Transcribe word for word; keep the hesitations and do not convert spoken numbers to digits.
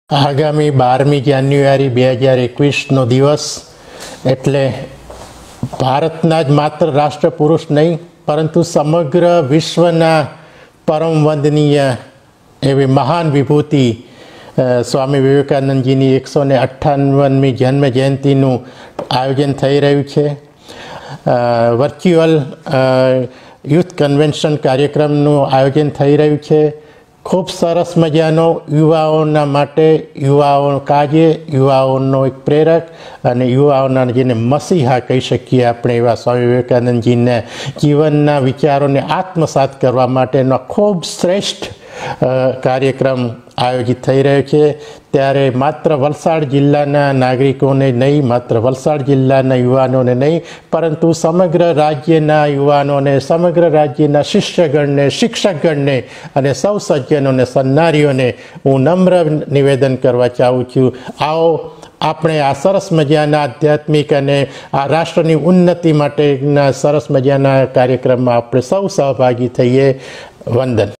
આગામી બારમી જાન્યુઆરી બે હજાર એકવીસનો દિવસ એટલે ભારતના જ માત્ર રાષ્ટ્રપુરુષ નહીં પરંતુ સમગ્ર વિશ્વના પરમ વંદનીય એવી મહાન વિભૂતિ સ્વામી વિવેકાનંદજીની એકસો ને અઠ્ઠાવનમી જન્મ જયંતિનું આયોજન થઈ રહ્યું છે. વર્ચ્યુઅલ યુથ કન્વેન્શન કાર્યક્રમનું આયોજન થઈ રહ્યું છે. ખૂબ સરસ મજાનો યુવાઓના માટે, યુવાઓ કાજે, યુવાઓનો એક પ્રેરક અને યુવાઓના જેને મસીહા કહી શકીએ આપણે એવા સ્વામી વિવેકાનંદજીના જીવનના વિચારોને આત્મસાત કરવા માટેનો ખૂબ શ્રેષ્ઠ કાર્યક્રમ આયોજિત થઈ રહ્યો છે. ત્યારે માત્ર વલસાડ જિલ્લાના નાગરિકોને નહીં, માત્ર વલસાડ જિલ્લાના યુવાનોને નહીં, પરંતુ સમગ્ર રાજ્યના યુવાનોને, સમગ્ર રાજ્યના શિષ્યગણને, શિક્ષકગણને અને સૌ સજ્જનોને, સન્નારીઓને હું નમ્ર નિવેદન કરવા ચાહું છું. આવો આપણે આ સરસ મજાના આધ્યાત્મિક અને આ રાષ્ટ્રની ઉન્નતિ માટેના સરસ મજાના કાર્યક્રમમાં આપણે સૌ સહભાગી થઈએ. વંદન.